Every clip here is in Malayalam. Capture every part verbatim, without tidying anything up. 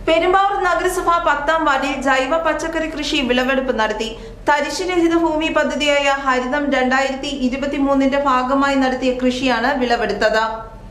പെരുമ്പാവൂർ നഗരസഭ പത്താം വാർഡിൽ ജൈവ പച്ചക്കറി കൃഷി വിളവെടുപ്പ് നടത്തി. തരിശുരഹിത ഭൂമി പദ്ധതിയായ ഹരിതം രണ്ടായിരത്തി ഇരുപത്തി മൂന്നിന്റെ ഭാഗമായി നടത്തിയ കൃഷിയാണ് വിളവെടുത്തത്.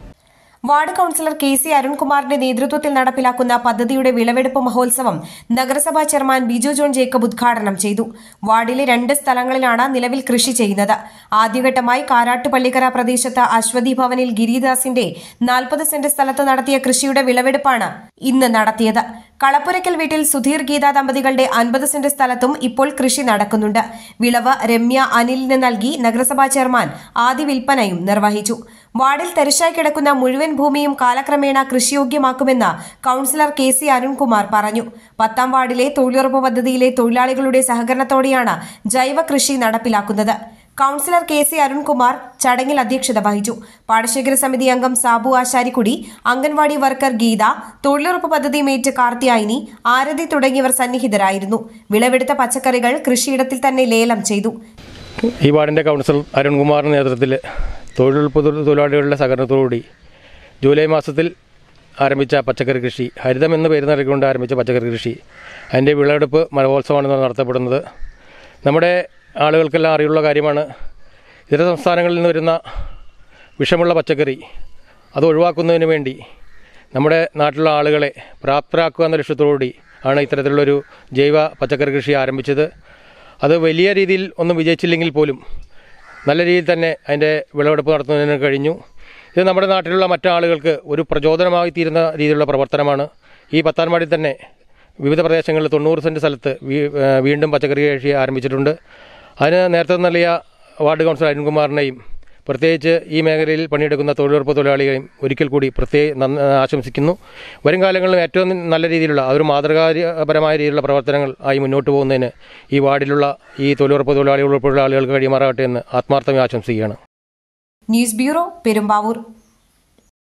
വാർഡ് കൌൺസിലർ കെ സി അരുൺകുമാറിന്റെ നേതൃത്വത്തിൽ നടപ്പിലാക്കുന്ന പദ്ധതിയുടെ വിളവെടുപ്പ് മഹോത്സവം നഗരസഭാ ചെയർമാൻ ബിജു ജോൺ ജേക്കബ് ഉദ്ഘാടനം ചെയ്തു. വാർഡിലെ രണ്ട് സ്ഥലങ്ങളിലാണ് നിലവിൽ കൃഷി ചെയ്യുന്നത്. ആദ്യഘട്ടമായി കാരാട്ടുപള്ളിക്കര പ്രദേശത്ത് അശ്വതി ഭവനിൽ ഗിരിദാസിന്റെ നാൽപ്പത് സെന്റ് സ്ഥലത്ത് നടത്തിയ കൃഷിയുടെ വിളവെടുപ്പാണ് ഇന്ന് നടത്തിയത്. കളപ്പുരയ്ക്കൽ വീട്ടിൽ സുധീർ ഗീത ദമ്പതികളുടെ അൻപത് സെന്റ് സ്ഥലത്തും ഇപ്പോൾ കൃഷി നടക്കുന്നുണ്ട്. വിളവ് രമ്യ അനിലിന് നൽകി നഗരസഭാ ചെയർമാൻ ആദ്യ വിൽപ്പനയും നിർവഹിച്ചു. വാർഡിൽ തരിശായി കിടക്കുന്ന മുഴുവൻ ഭൂമിയും കാലക്രമേണ കൃഷിയോഗ്യമാക്കുമെന്ന് കൌൺസിലർ കെ സി അരുൺകുമാർ പറഞ്ഞു. പത്താം വാർഡിലെ തൊഴിലുറപ്പ് പദ്ധതിയിലെ തൊഴിലാളികളുടെ സഹകരണത്തോടെയാണ് ജൈവ കൃഷി നടപ്പിലാക്കുന്നത്. കൌൺസിലർ കെ സി അരുൺകുമാർ ചടങ്ങിൽ അധ്യക്ഷത വഹിച്ചു. പാടശേഖര സമിതി അംഗം സാബു ആശാരിക്കുടി, അംഗൻവാടി വർക്കർ ഗീത, തൊഴിലുറപ്പ് പദ്ധതി മേറ്റ് കാർത്തിയായിനി, ആരതി തുടങ്ങിയവർ സന്നിഹിതരായിരുന്നു. വിളവെടുത്ത പച്ചക്കറികൾ കൃഷിയിടത്തിൽ തന്നെ ലേലം ചെയ്തു. ഈ വാർഡിന്റെ കൌൺസിലർ അരുൺകുമാറിന്റെ നേതൃത്വത്തിൽ തൊഴിലുറപ്പ് തൊഴിലാളികളുടെ സഹകരണത്തോടുകൂടി ജൂലൈ മാസത്തിൽ ആരംഭിച്ച പച്ചക്കറി കൃഷി, ഹരിതം എന്ന് പേര് നൽകിക്കൊണ്ട് ആരംഭിച്ച പച്ചക്കറി കൃഷി, അതിൻ്റെ വിളവെടുപ്പ് മഹോത്സവമാണ് നടത്തപ്പെടുന്നത്. നമ്മുടെ ആളുകൾക്കെല്ലാം അറിയുള്ള കാര്യമാണ്. ഇതര സംസ്ഥാനങ്ങളിൽ നിന്ന് വരുന്ന വിഷമുള്ള പച്ചക്കറി അത് ഒഴിവാക്കുന്നതിന് വേണ്ടി നമ്മുടെ നാട്ടിലുള്ള ആളുകളെ പ്രാപ്തരാക്കുക എന്ന ലക്ഷ്യത്തോടുകൂടി ആണ് ഇത്തരത്തിലുള്ളൊരു ജൈവ പച്ചക്കറി കൃഷി ആരംഭിച്ചത്. അത് വലിയ രീതിയിൽ ഒന്നും വിജയിച്ചില്ലെങ്കിൽ പോലും നല്ല രീതിയിൽ തന്നെ അതിൻ്റെ വിളവെടുപ്പ് നടത്തുന്നതിന് കഴിഞ്ഞു. ഇത് നമ്മുടെ നാട്ടിലുള്ള മറ്റാളുകൾക്ക് ഒരു പ്രചോദനമായി തീരുന്ന രീതിയിലുള്ള പ്രവർത്തനമാണ്. ഈ പത്താം വാർഡിൽ തന്നെ വിവിധ പ്രദേശങ്ങളിൽ തൊണ്ണൂറ് സെൻറ്റ് സ്ഥലത്ത് വീണ്ടും പച്ചക്കറി കൃഷി ആരംഭിച്ചിട്ടുണ്ട്. അതിന് നേരത്തെ നൽകിയ വാർഡ് കൗൺസിലർ അരുൺകുമാറിനെയും പ്രത്യേകിച്ച് ഈ മേഖലയിൽ പണിയെടുക്കുന്ന തൊഴിലുറപ്പ് തൊഴിലാളികളെയും ഒരിക്കൽ കൂടി പ്രത്യേകം ആശംസിക്കുന്നു. വരും കാലങ്ങളിലും ഏറ്റവും നല്ല രീതിയിലുള്ള ഒരു മാതൃകാപരമായ രീതിയിലുള്ള പ്രവർത്തനങ്ങൾ ആയി മുന്നോട്ട് പോകുന്നതിന് ഈ വാർഡിലുള്ള ഈ തൊഴിലുറപ്പ് തൊഴിലാളികൾ ഉൾപ്പെടെയുള്ള ആളുകൾക്ക് കഴിയുമാറാകട്ടെ എന്ന് ആത്മാർത്ഥമായി ആശംസിക്കുകയാണ്. News bureau, Perumbavoor.